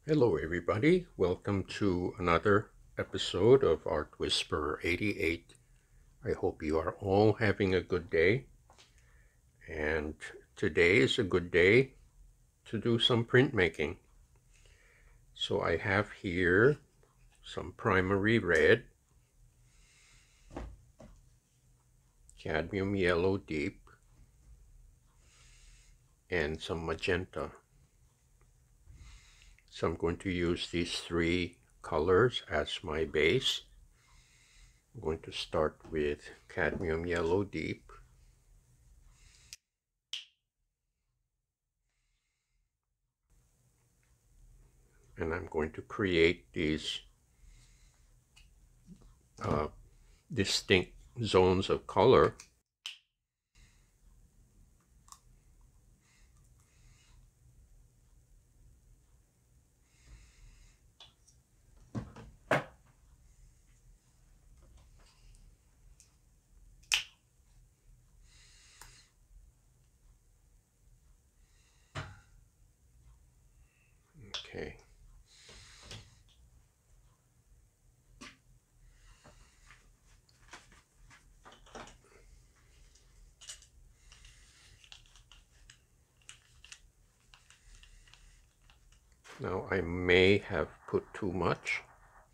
Hello everybody, welcome to another episode of Art Whisperer 88. I hope you are all having a good day, and today is a good day to do some printmaking. So I have here some primary red, cadmium yellow deep, and some magenta. So I'm going to use these three colors as my base. I'm going to start with cadmium yellow deep. And I'm going to create these distinct zones of color. Okay. Now I may have put too much,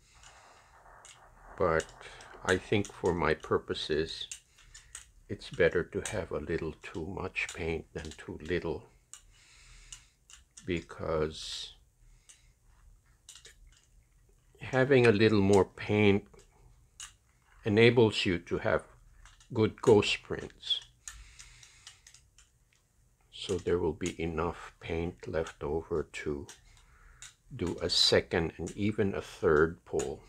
but I think for my purposes it's better to have a little too much paint than too little, because having a little more paint enables you to have good ghost prints. So there will be enough paint left over to do a second and even a third pull.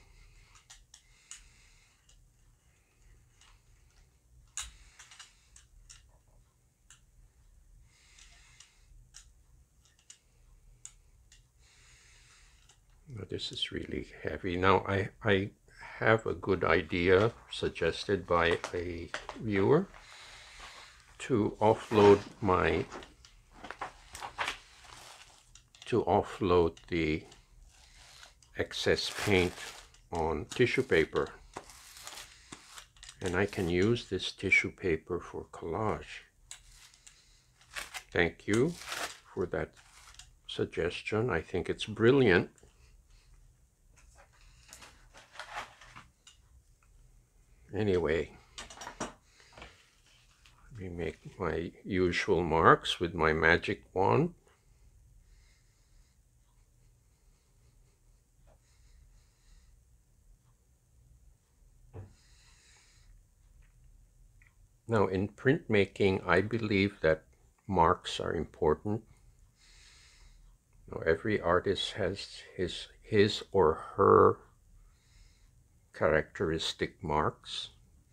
This is really heavy. Now I have a good idea suggested by a viewer to offload the excess paint on tissue paper, and I can use this tissue paper for collage. Thank you for that suggestion. I think it's brilliant. Anyway, let me make my usual marks with my magic wand. Now in printmaking, I believe that marks are important. Now, every artist has his or her characteristic marks,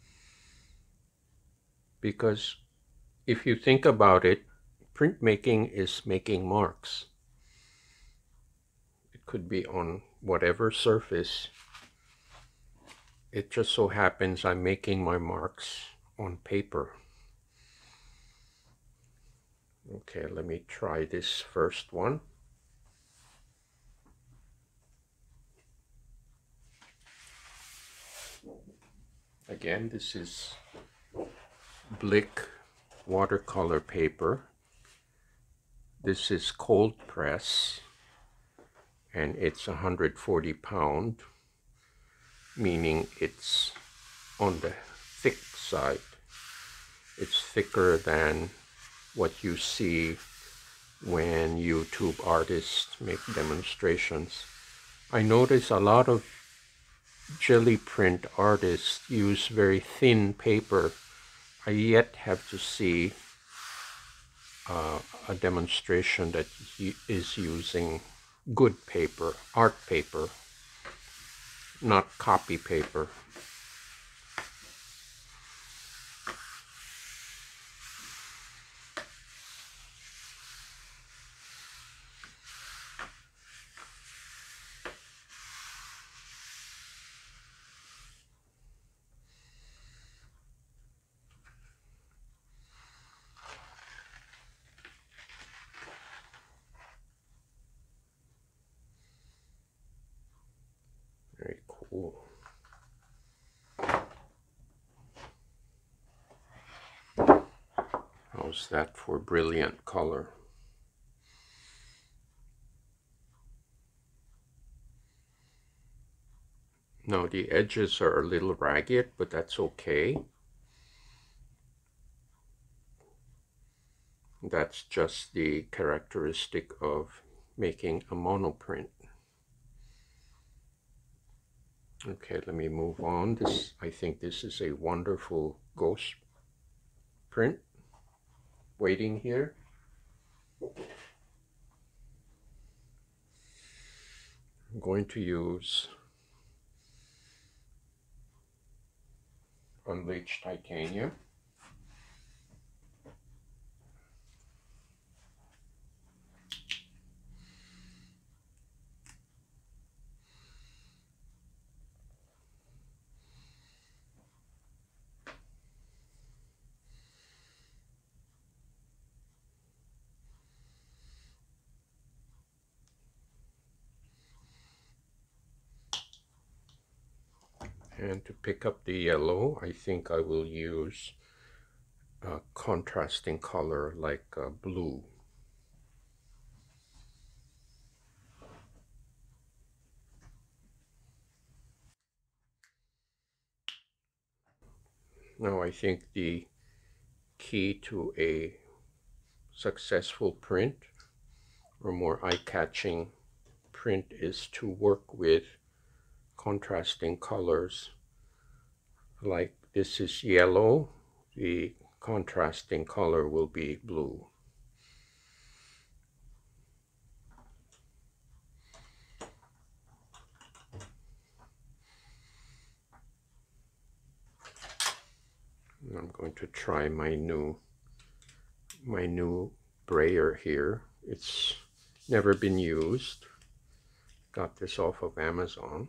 because if you think about it, printmaking is making marks. It could be on whatever surface. It just so happens I'm making my marks on paper. Okay, let me try this first one. Again, this is Blick watercolor paper. This is cold press, and it's 140 pound, meaning it's on the thick side. It's thicker than what you see when YouTube artists make demonstrations. I notice a lot of jelly print artists use very thin paper. I yet have to see a demonstration that is using good paper, art paper, not copy paper. Very cool. How's that for brilliant color? Now the edges are a little ragged, but that's okay. That's just the characteristic of making a monoprint. Okay, let me move on. I think this is a wonderful ghost print waiting here. I'm going to use unbleached titanium. And to pick up the yellow, I think I will use a contrasting color like blue. Now I think the key to a successful print or more eye-catching print is to work with contrasting colors. Like this is yellow, the contrasting color will be blue. And I'm going to try my new brayer here. It's never been used. Got this off of Amazon.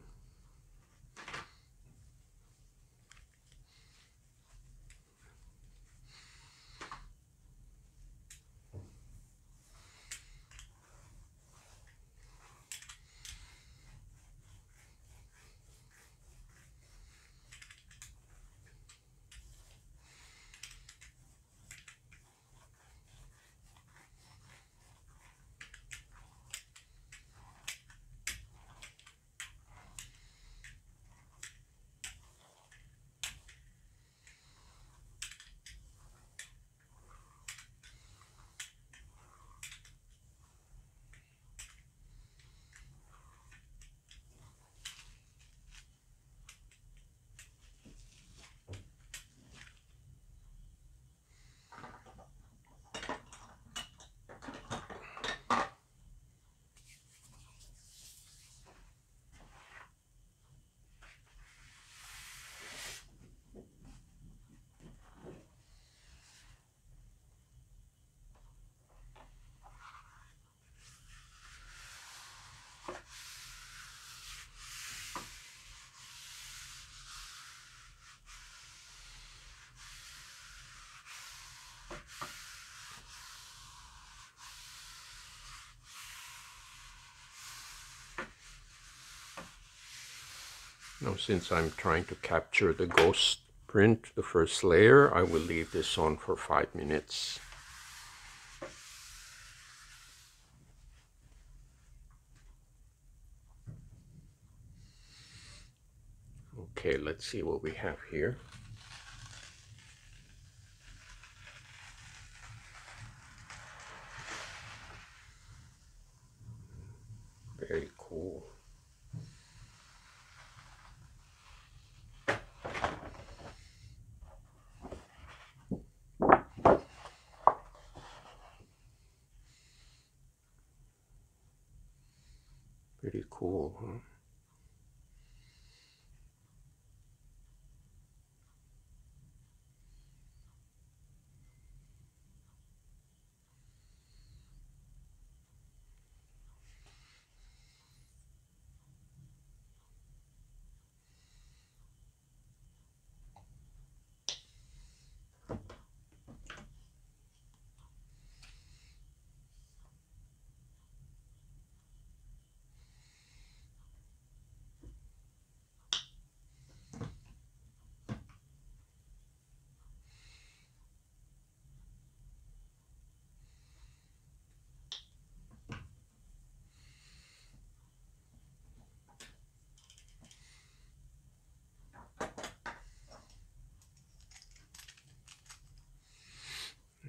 Now, since I'm trying to capture the ghost print, the first layer, I will leave this on for 5 minutes. Okay, let's see what we have here. Very cool. Pretty cool, huh?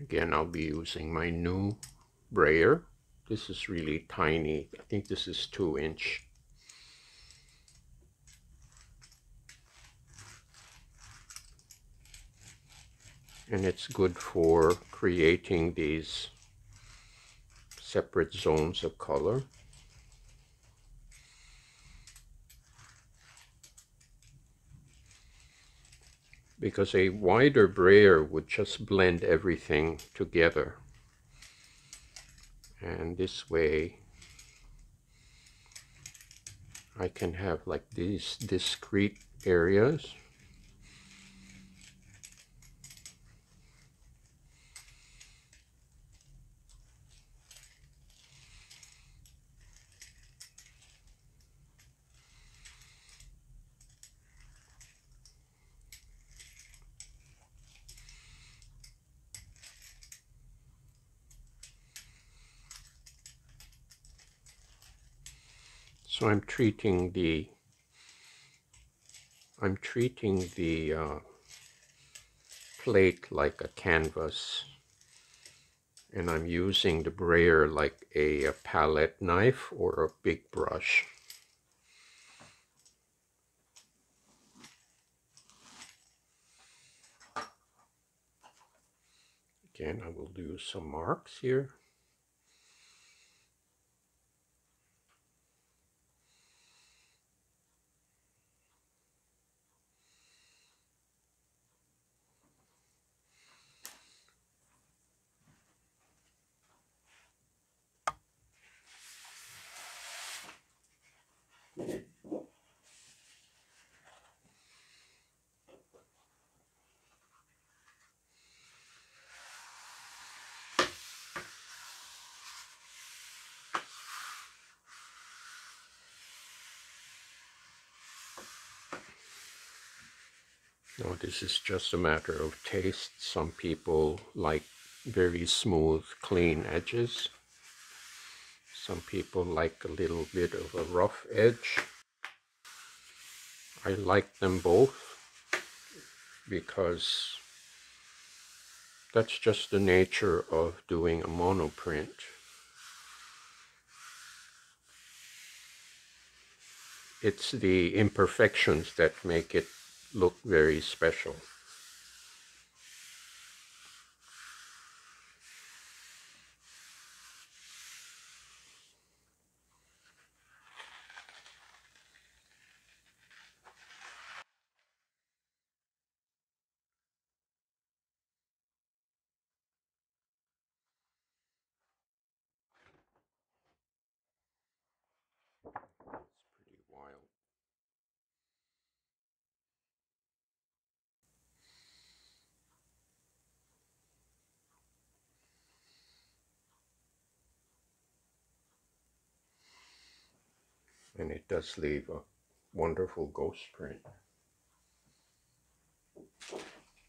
Again, I'll be using my new brayer. This is really tiny. I think this is 2-inch. And it's good for creating these separate zones of color. Because a wider brayer would just blend everything together. And this way I can have like these discrete areas. So I'm treating the plate like a canvas, and I'm using the brayer like a palette knife or a big brush. Again, I will do some marks here. Now, this is just a matter of taste. Some people like very smooth, clean edges. Some people like a little bit of a rough edge. I like them both because that's just the nature of doing a monoprint. It's the imperfections that make it look very special. It's pretty wild. And it does leave a wonderful ghost print. I'm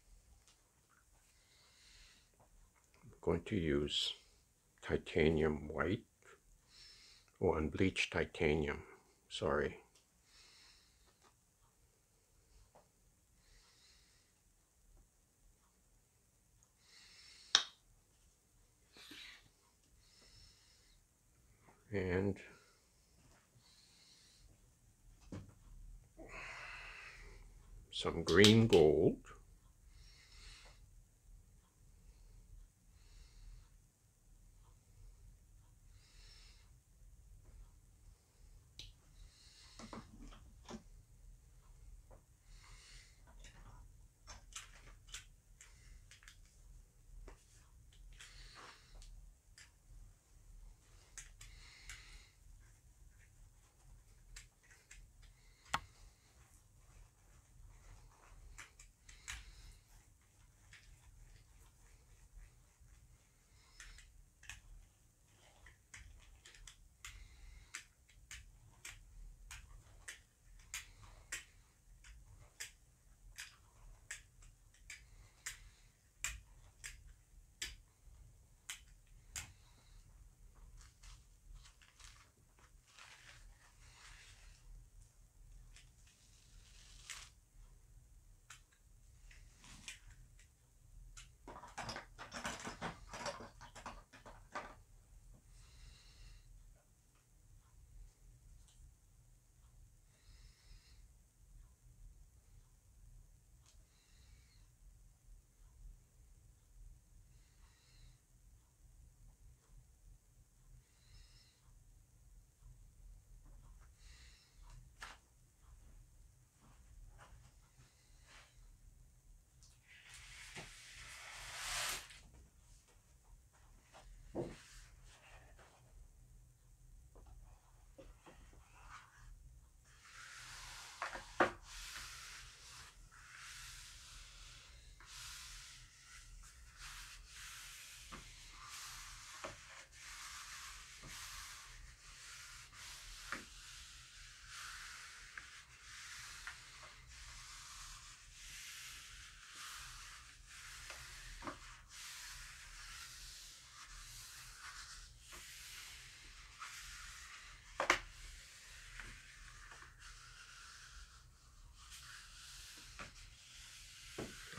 going to use titanium white, or unbleached titanium, sorry. And some green gold.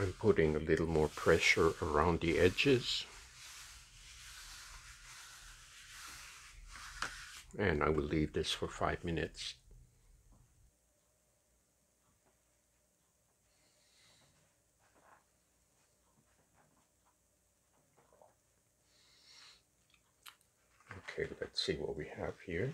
I'm putting a little more pressure around the edges, and I will leave this for 5 minutes. Okay, let's see what we have here.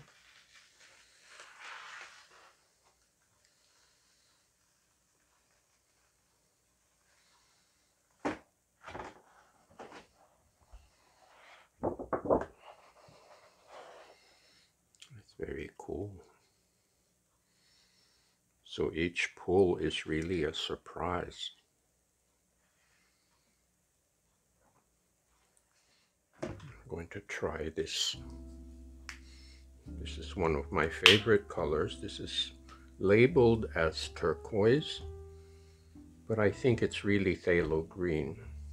It's very cool. So each pull is really a surprise. I'm going to try this. This is one of my favorite colors. This is labeled as turquoise, but I think it's really phthalo green.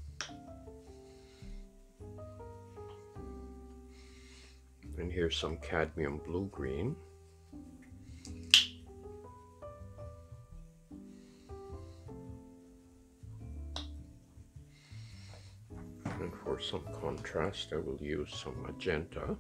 And here's some cadmium blue green. And for some contrast, I will use some magenta.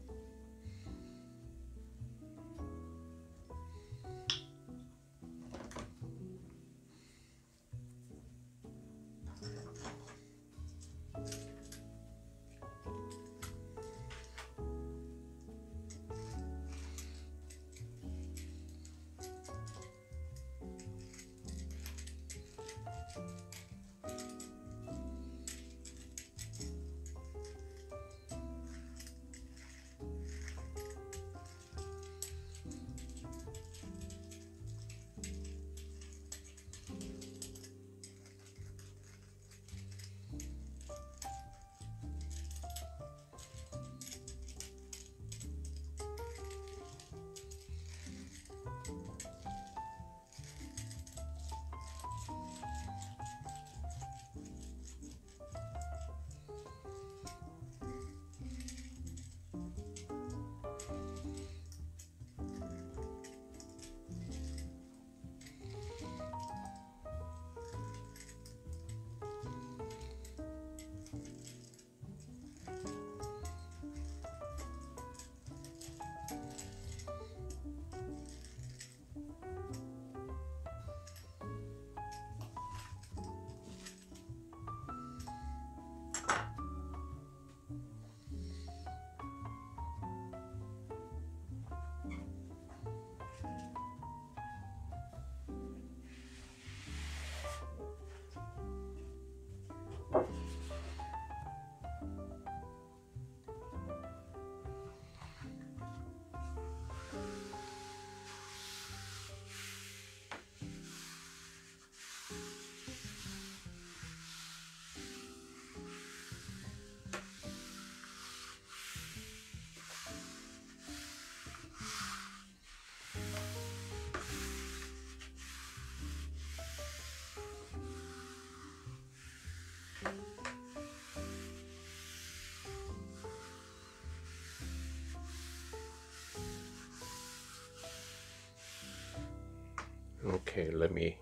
Okay, let me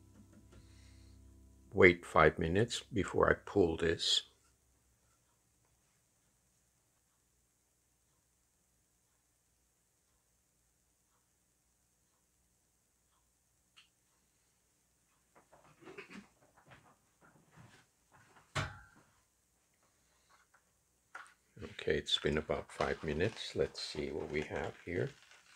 wait 5 minutes before I pull this. Okay, it's been about 5 minutes. Let's see what we have here.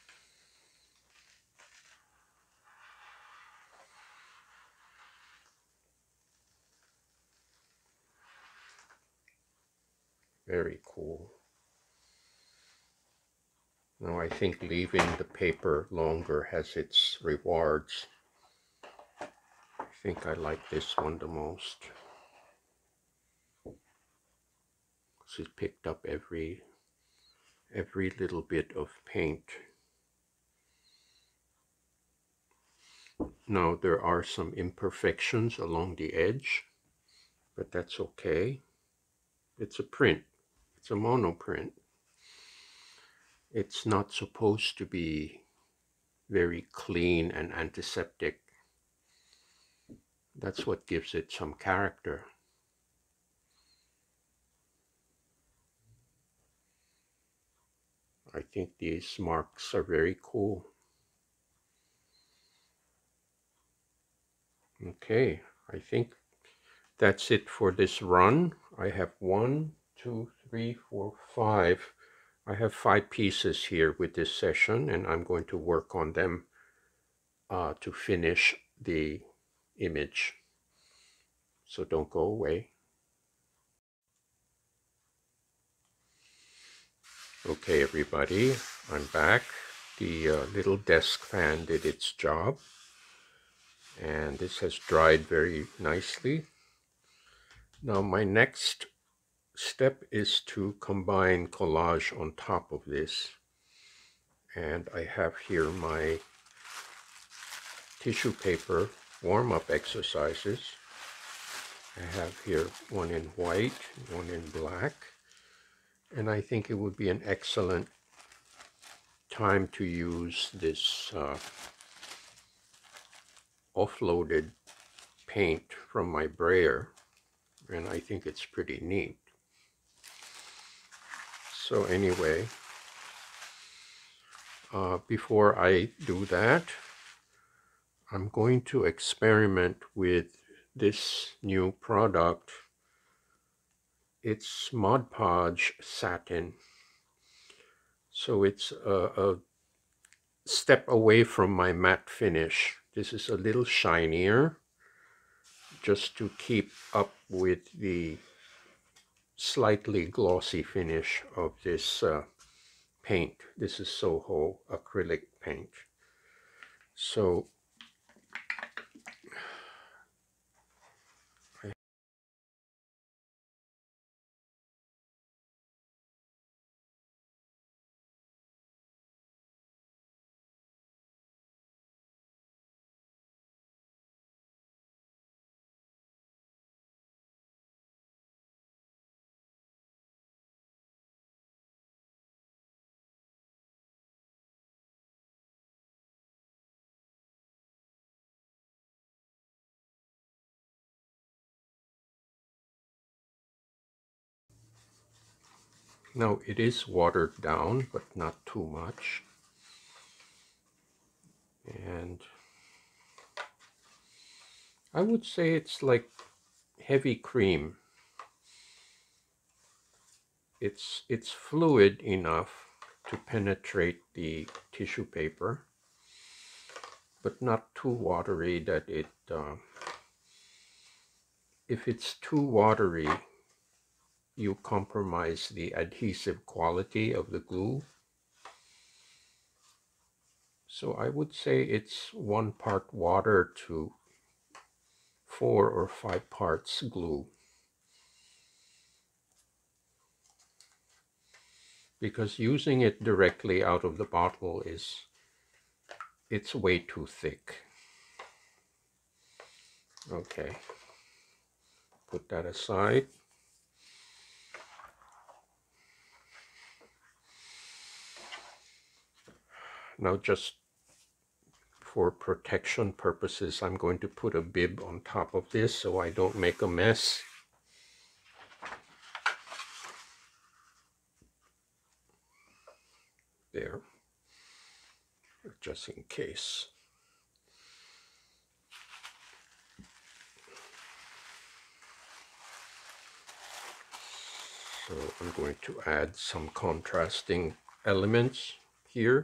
Very cool. Now I think leaving the paper longer has its rewards. I think I like this one the most. It picked up every little bit of paint. Now there are some imperfections along the edge, but that's okay. It's a print. It's a monoprint. It's not supposed to be very clean and antiseptic. That's what gives it some character. I think these marks are very cool. Okay, I think that's it for this run. I have 1, 2, 3, 4, 5. I have 5 pieces here with this session, and I'm going to work on them to finish the image. So don't go away. Okay, everybody, I'm back. The little desk fan did its job, and this has dried very nicely. Now my next step is to combine collage on top of this, and I have here my tissue paper warm-up exercises. I have here one in white, one in black, and I think it would be an excellent time to use this offloaded paint from my brayer, and I think it's pretty neat. So anyway, before I do that, I'm going to experiment with this new product. It's Podge Satin. So it's a step away from my matte finish. This is a little shinier, just to keep up with the slightly glossy finish of this paint. This is Soho acrylic paint. So now it is watered down, but not too much. And I would say it's like heavy cream. It's fluid enough to penetrate the tissue paper, but not too watery that it, if it's too watery, you compromise the adhesive quality of the glue. So I would say it's 1 part water to 4 or 5 parts glue. Because using it directly out of the bottle it's way too thick. Okay, put that aside. Now, just for protection purposes, I'm going to put a bib on top of this so I don't make a mess. There, just in case. So I'm going to add some contrasting elements here.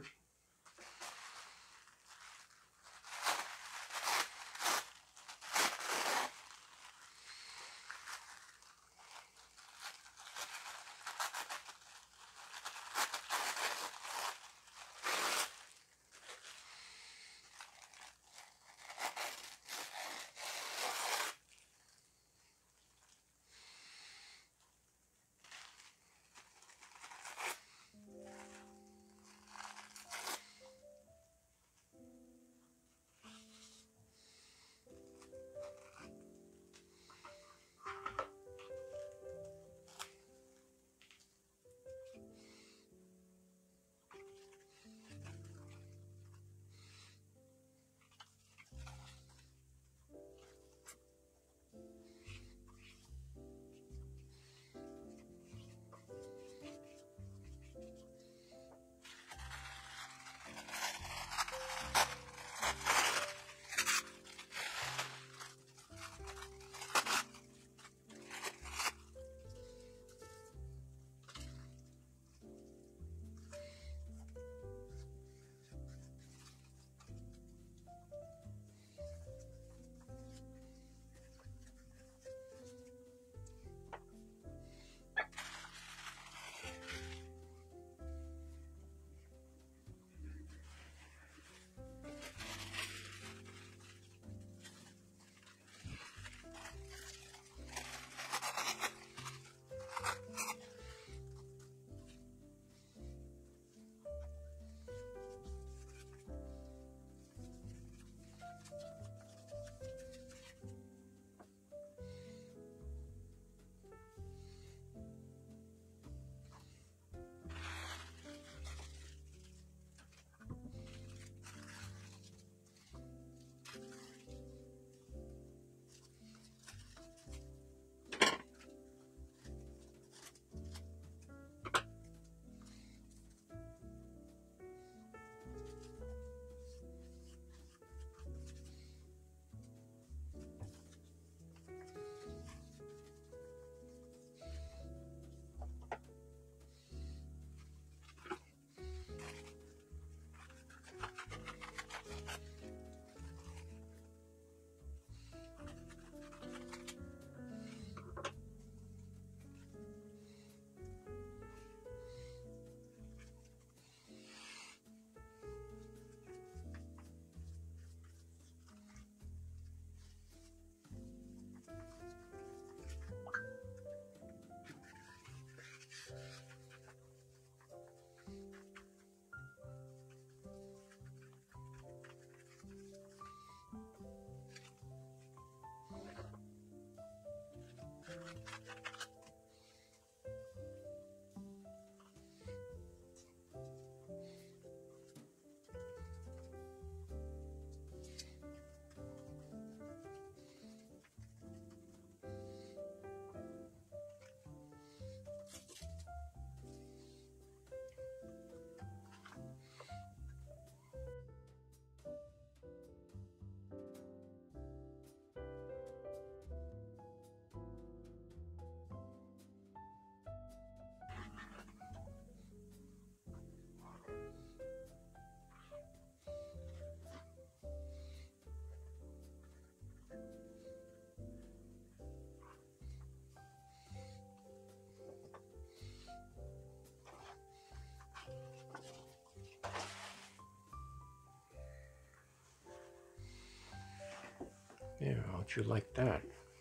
Yeah, how'd you like that?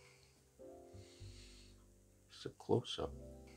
It's a close-up.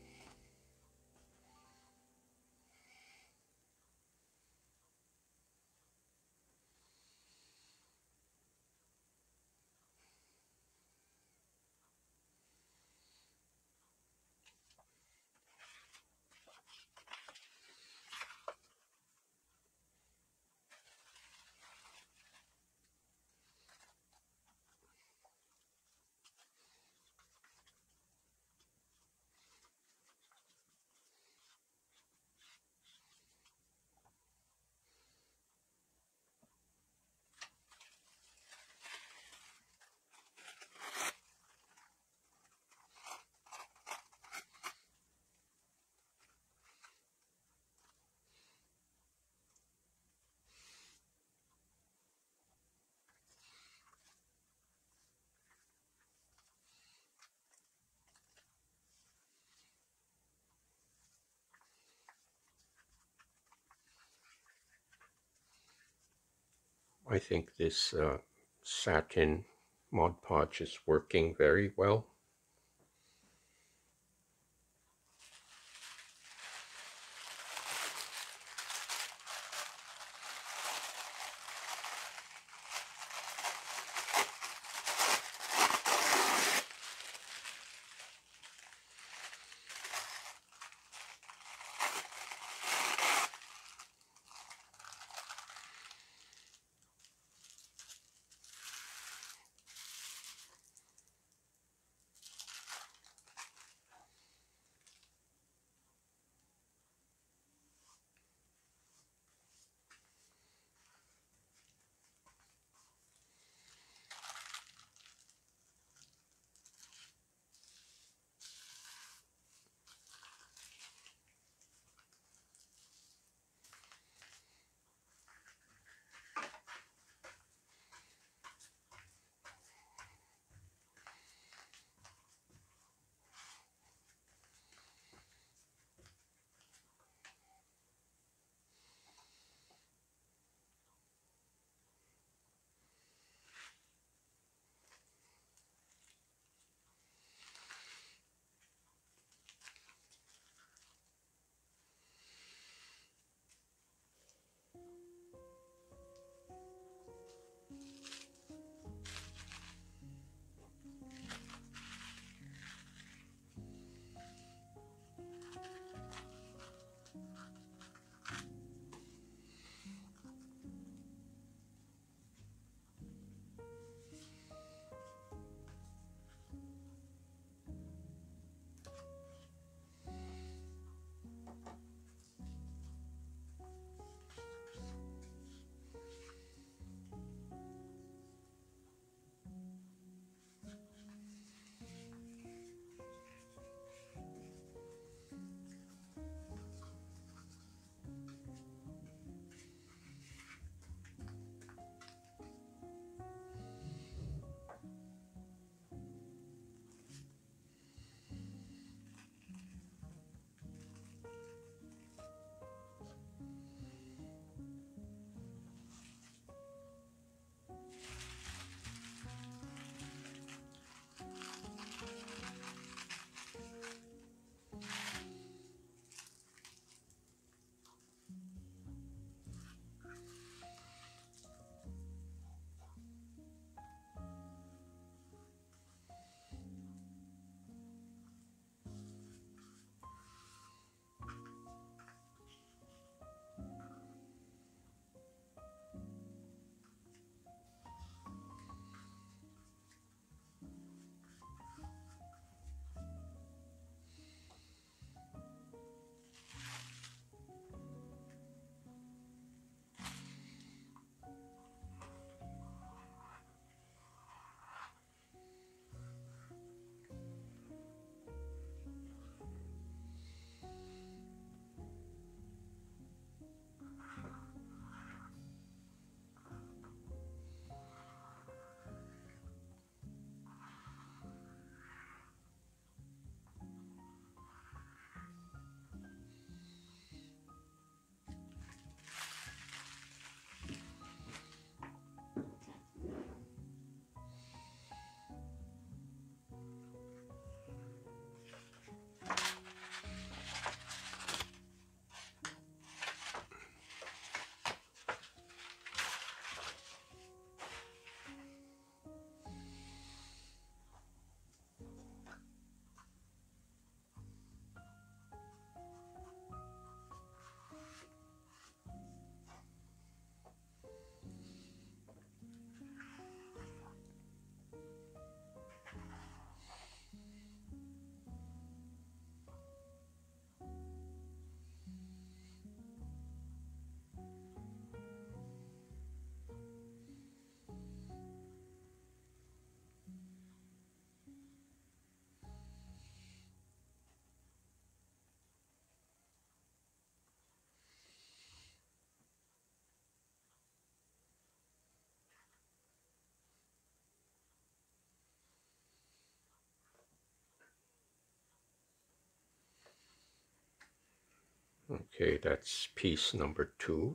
I think this satin Mod Podge is working very well. Okay, that's piece number 2.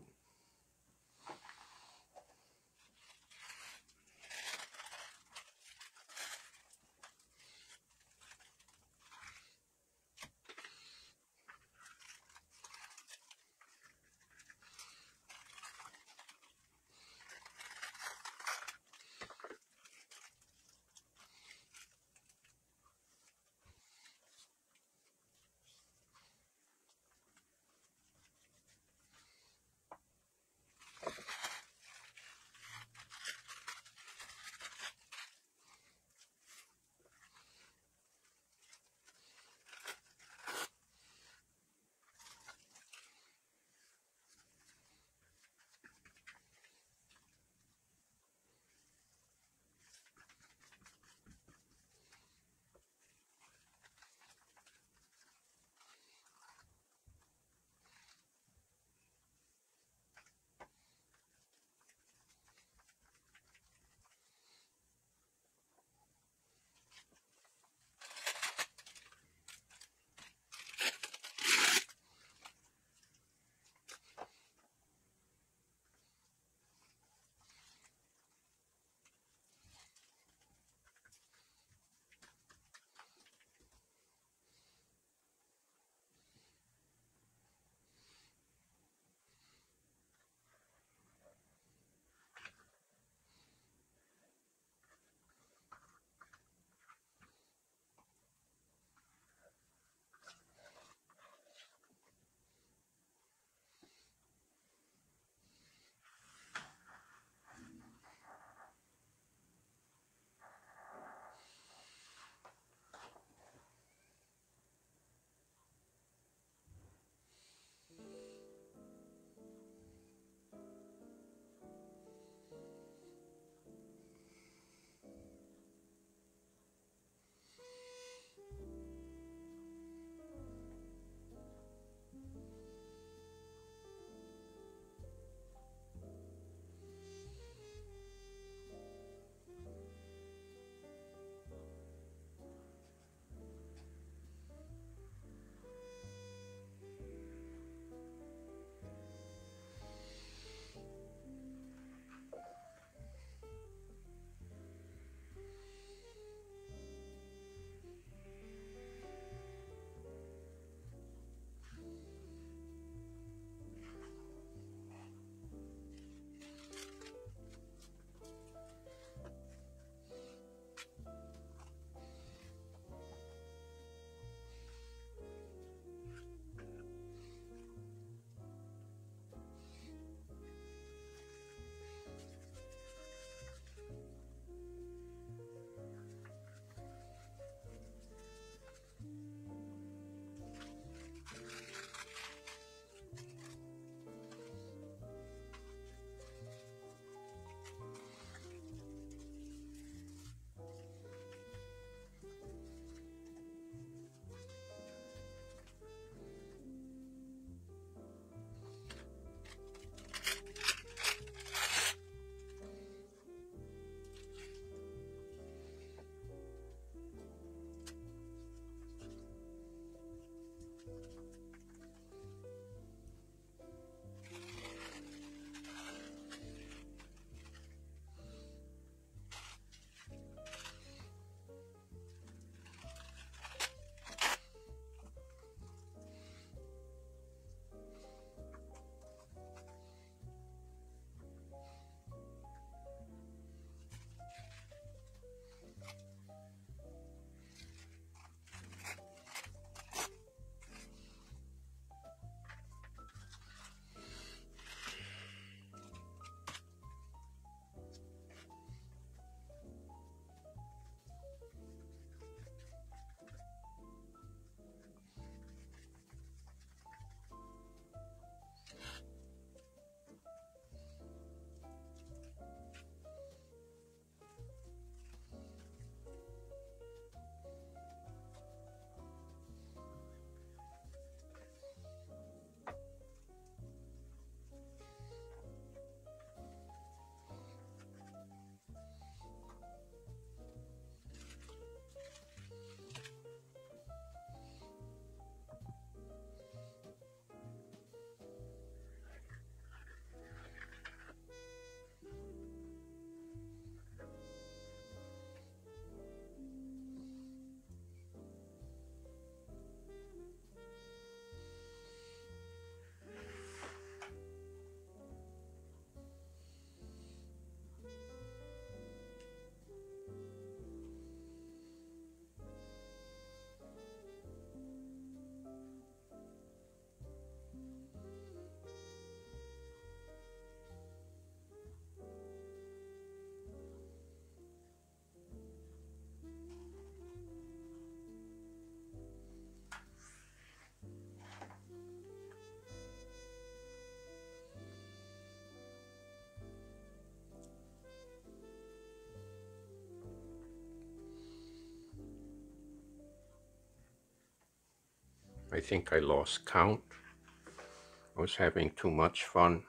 I think I lost count. I was having too much fun.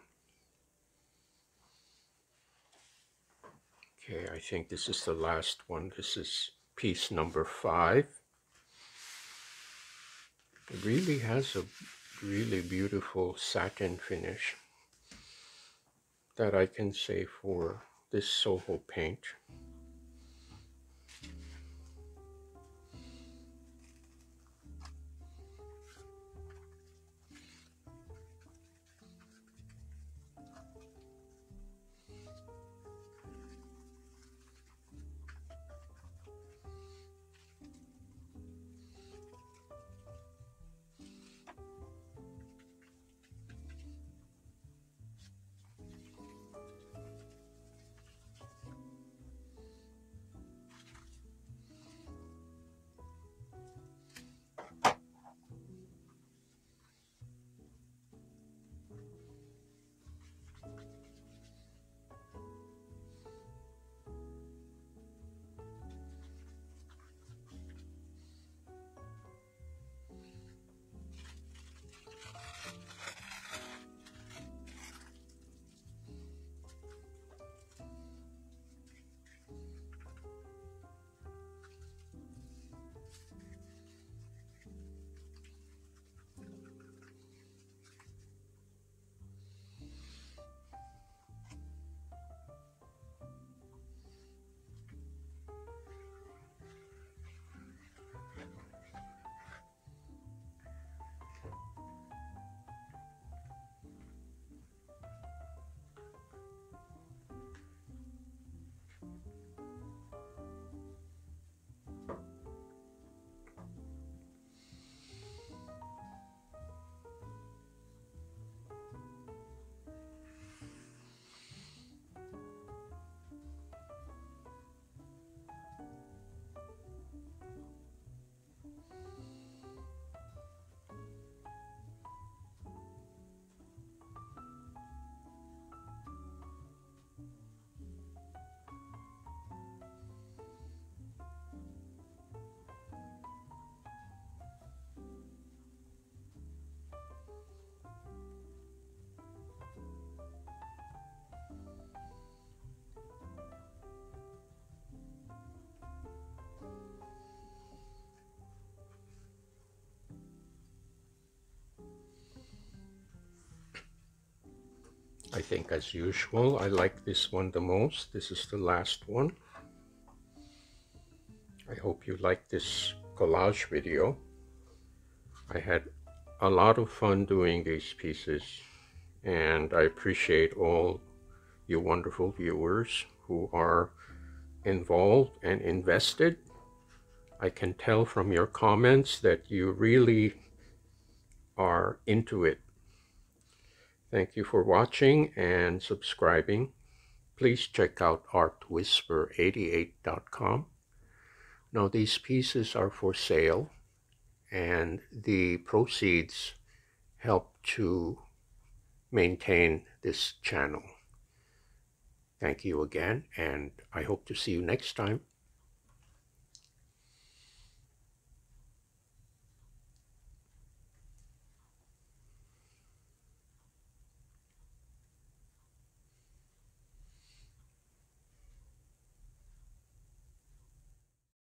Okay, I think this is the last one. This is piece number 5. It really has a really beautiful satin finish that I can say for this Soho paint. I think, as usual, I like this one the most. This is the last one. I hope you like this collage video. I had a lot of fun doing these pieces, and I appreciate all you wonderful viewers who are involved and invested. I can tell from your comments that you really are into it. Thank you for watching and subscribing. Please check out artwhisper88.com. Now, these pieces are for sale, and the proceeds help to maintain this channel. Thank you again, and I hope to see you next time.